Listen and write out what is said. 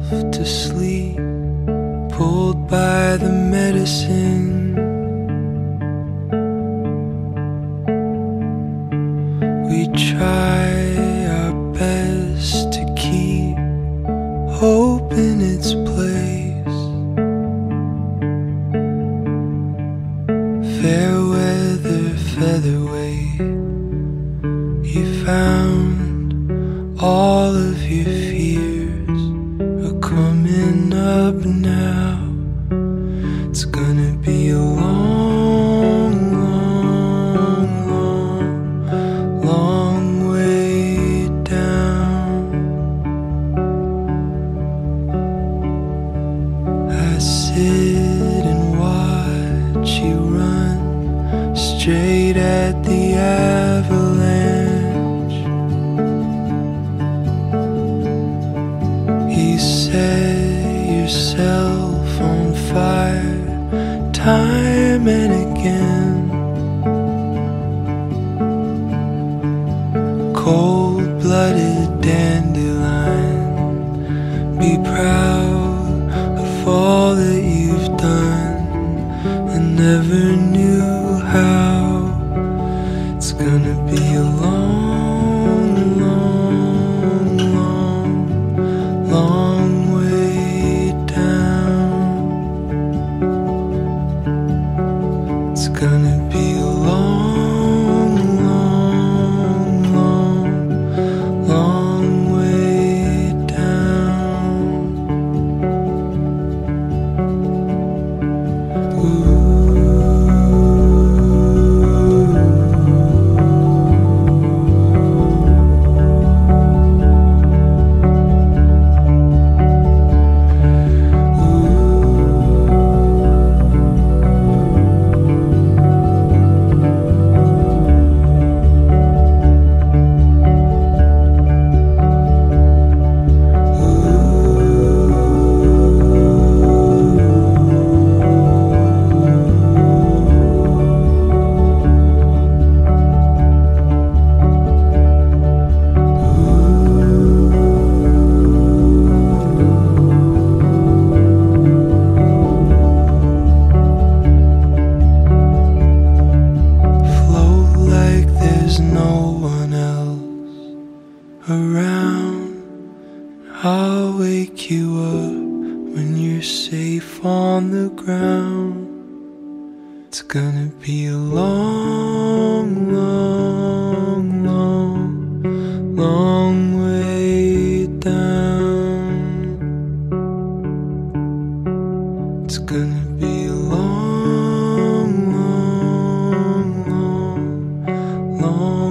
to sleep, pulled by the medicine. We try our best to keep hope in its place. Fair weather, featherweight, you found all of your fears are coming up now. It's gonna be a long, long, long, long way down. I sit and watch you run straight at the avalanche. You set yourself on fire time and again. Cold-blooded dandelion, be proud of all that you've done and never knew how. It's gonna be a long, long, long, long way down. It's gonna be a long, long, long, long way down. Around, I'll wake you up when you're safe on the ground. It's gonna be a long, long, long, long way down. It's gonna be a long, long, long, long